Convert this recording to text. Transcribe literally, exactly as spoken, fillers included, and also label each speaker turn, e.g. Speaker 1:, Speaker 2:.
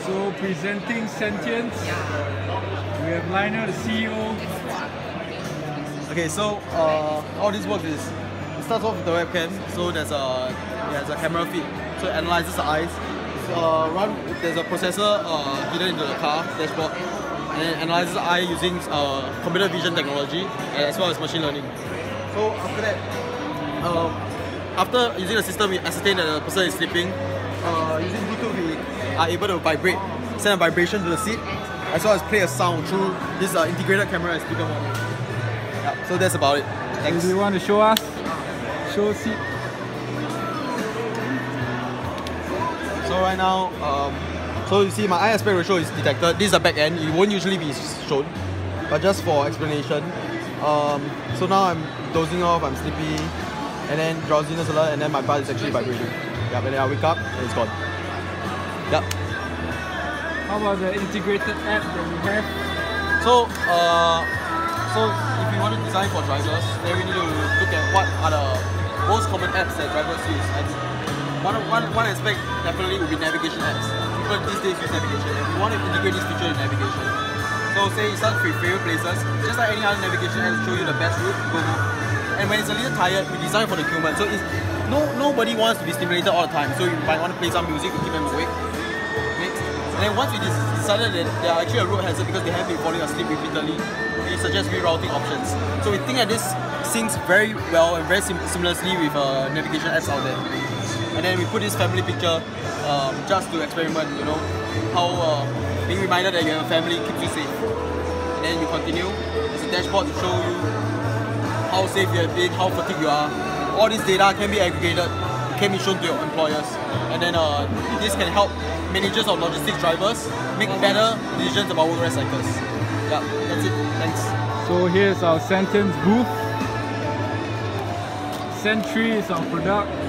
Speaker 1: So presenting Sentience, we have Lionel, the C E O.
Speaker 2: Okay, so uh, how this works is, it starts off with the webcam. So there's a there's a camera feed, so it analyzes the eyes. So, uh, run there's a processor uh, hidden into the car dashboard, and it analyzes the eye using uh, computer vision technology as well as machine learning. So after that, um, after using the system, we ascertain that the person is sleeping. Uh, using Bluetooth, we are able to vibrate, send a vibration to the seat, as well as play a sound through this uh, integrated camera and speaker module. Yeah, so that's about it. Thanks.
Speaker 1: Do you want to show us? Show seat.
Speaker 2: So right now, um, so you see my eye aspect ratio is detected. This is the back end. It won't usually be shown, but just for explanation. Um, so now I'm dozing off, I'm sleepy, and then drowsiness alert, and then my butt is actually vibrating. Yeah, when I wake up, and it's gone. Yeah.
Speaker 1: How about the integrated app that we have?
Speaker 2: So, uh, so if you want to design for drivers, then we need to look at what are the most common apps that drivers use. And one, one, one aspect definitely would be navigation apps. People these days use navigation, and we want to integrate this feature in navigation. So say you start with favorite places, just like any other navigation app, show you the best route, go go. And when it's a little tired, we design for the human. So it's, no, nobody wants to be stimulated all the time. So you might want to play some music to keep them awake. Next. And then once we decided that they are actually a road hazard because they have been falling asleep repeatedly, we suggest rerouting options. So we think that this syncs very well and very sim seamlessly with uh, navigation apps out there. And then we put this family picture um, just to experiment, you know, how uh, being reminded that you have a family keeps you safe. And then you continue. There's a dashboard to show you how safe you have been, how fatigued you are. All this data can be aggregated, can be shown to your employers, and then uh, this can help managers of logistics drivers make better decisions about work rest cycles. Yeah, that's it. Thanks.
Speaker 1: So here's our Sentience booth. Sentry is our product.